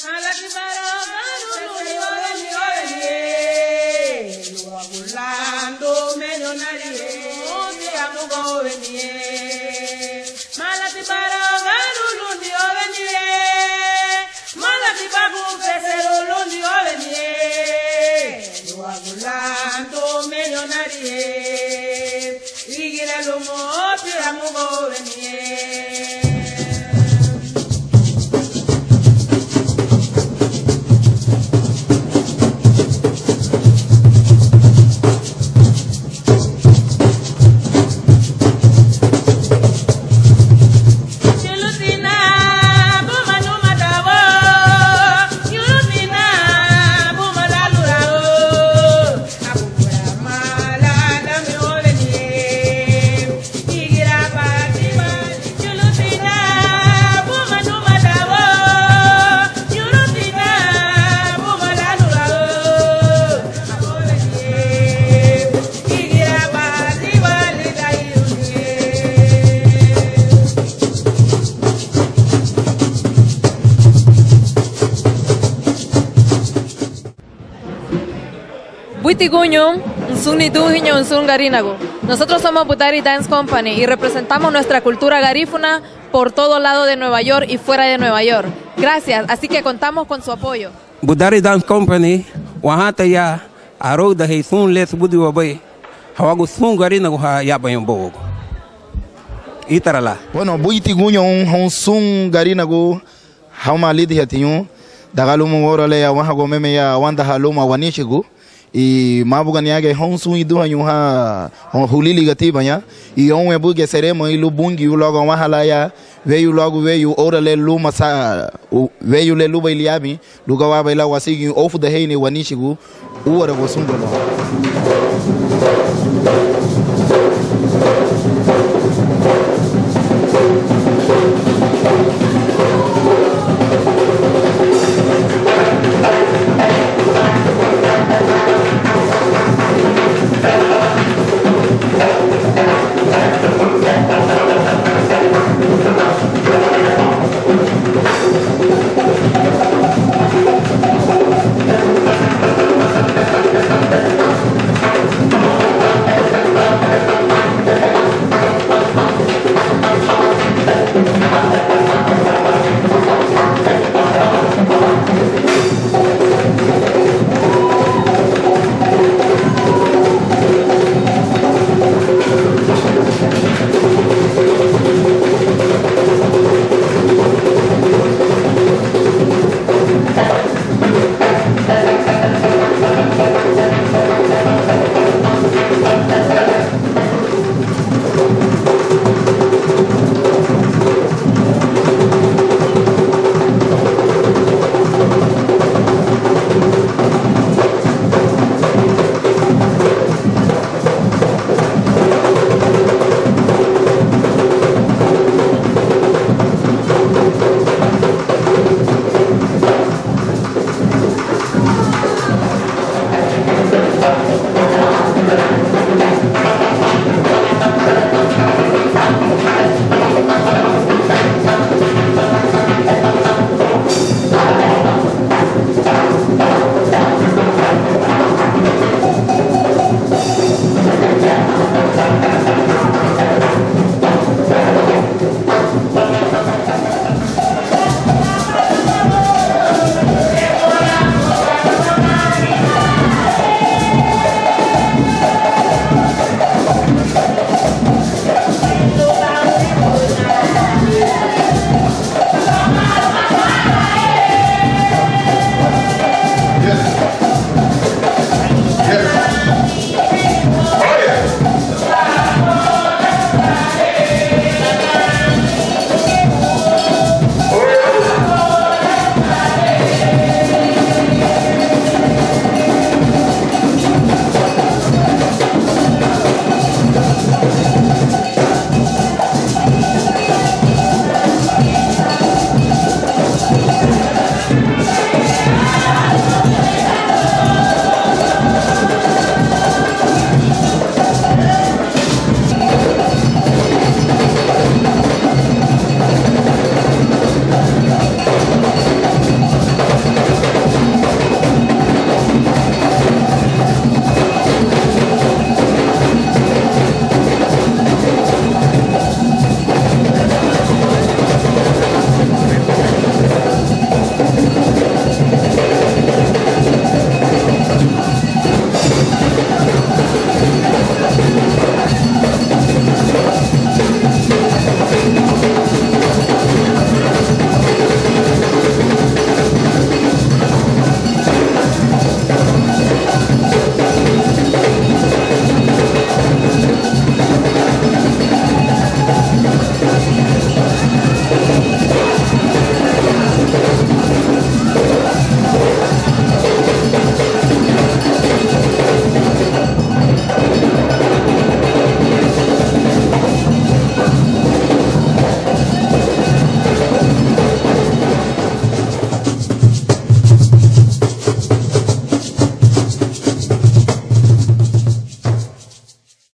Nosotros somos Budari Dance Company y representamos nuestra cultura garífuna por todo lado de Nueva York y fuera de Nueva York. Gracias, así que contamos con su apoyo. Budari Dance Company, wahata ya aro da he sun les budi wabai, hawagu sun garinago ha ya bayombo. Itarala. Bueno, buiti gunyo un sun garinago hauma lidi hatinyo, dagalumu worale ya wahago meme ya wanda haluma wanishigu. E mabuga niage honsu idu hanyuha hulili gatibanya e on ebu que seremo e lubungi logo mahala ya veio logo veio orale luma sa veio le luba iliabi luga wa baila wasigi ofu da heine wanishigu uara gosumba.